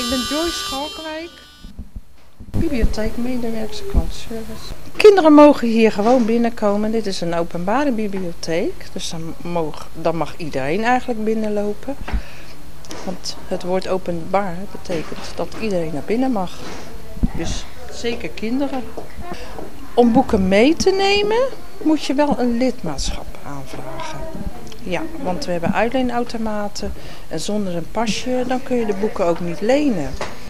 Ik ben Joyce Schalkwijk, bibliotheekmedewerker klantenservice. Kinderen mogen hier gewoon binnenkomen. Dit is een openbare bibliotheek, dus dan mag iedereen eigenlijk binnenlopen. Want het woord openbaar betekent dat iedereen naar binnen mag. Dus zeker kinderen. Om boeken mee te nemen moet je wel een lidmaatschap aanvragen. Ja, want we hebben uitleenautomaten en zonder een pasje dan kun je de boeken ook niet lenen.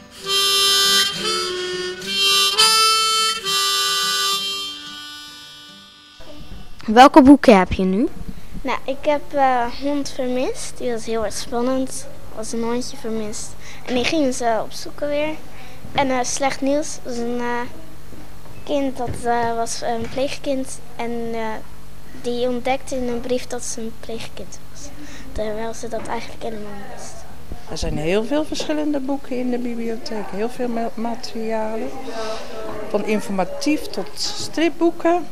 Welke boeken heb je nu? Nou, ik heb Hond vermist. Die was heel erg spannend. Was een hondje vermist. En die gingen ze opzoeken weer. En Slecht Nieuws was een kind dat was een pleegkind. En die ontdekte in een brief dat ze een pleegkind was. Terwijl ze dat eigenlijk helemaal niet wist. Er zijn heel veel verschillende boeken in de bibliotheek. Heel veel materialen. Van informatief tot stripboeken.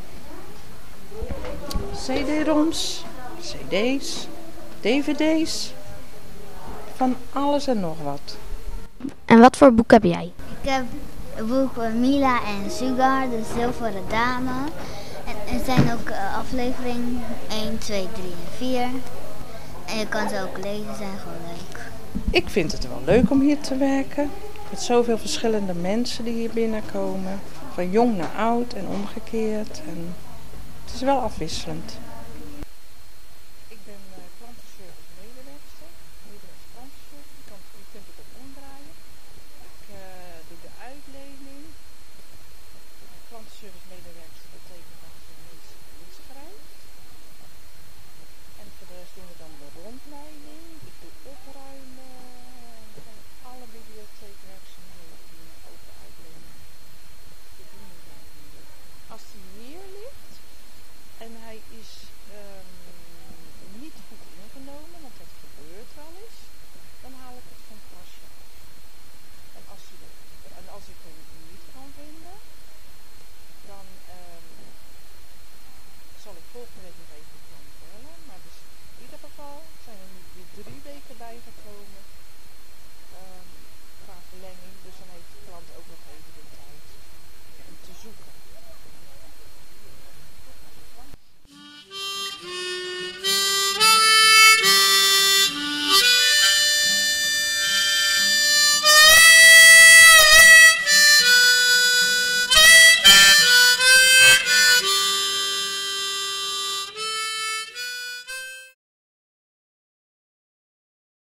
CD-ROMs, CD's, DVD's. Van alles en nog wat. En wat voor boek heb jij? Ik heb het boek Mila en Sugar, de Zilveren Dame. En er zijn ook afleveringen 1, 2, 3 en 4. En je kan ze ook lezen, ze zijn gewoon leuk. Ik vind het wel leuk om hier te werken. Met zoveel verschillende mensen die hier binnenkomen. Van jong naar oud en omgekeerd. En het is wel afwisselend.